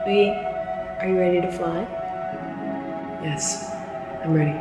Wait, are you ready to fly? Yes, I'm ready.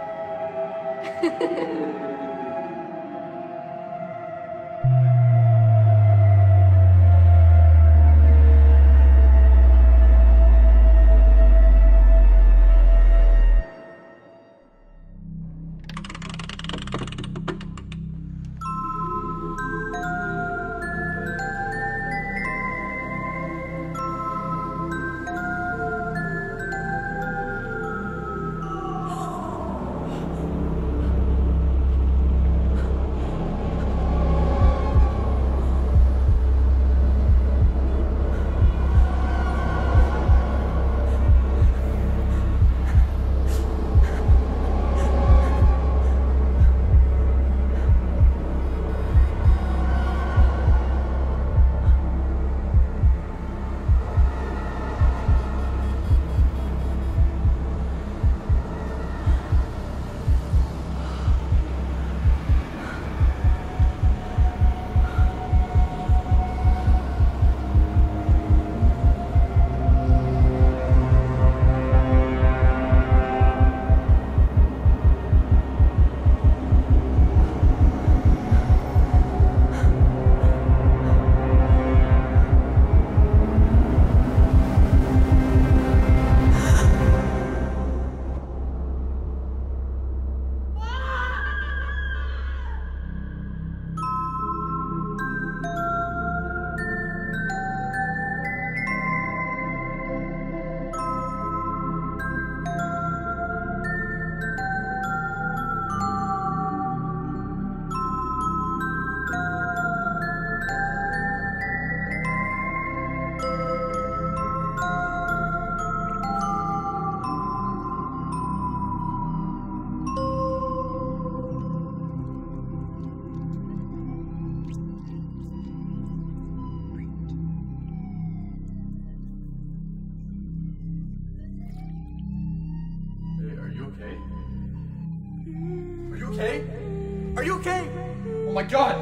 Okay? Are you okay? Oh my god!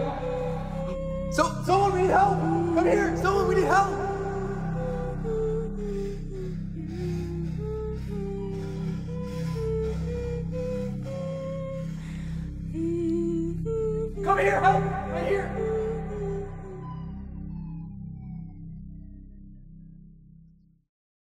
Someone, we need help! Come here! Someone, we need help! Come here, help! Right